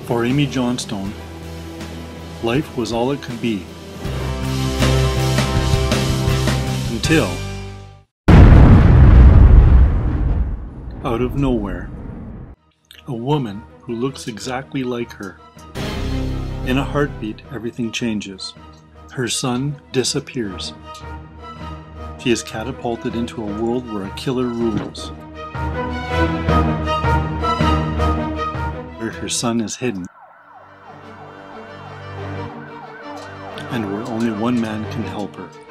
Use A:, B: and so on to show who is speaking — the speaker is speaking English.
A: For Amy Johnstone, life was all it could be. Until, out of nowhere, a woman who looks exactly like her. In a heartbeat, everything changes. Her son disappears. She is catapulted into a world where a killer rules. Where her son is hidden. And where only one man can help her.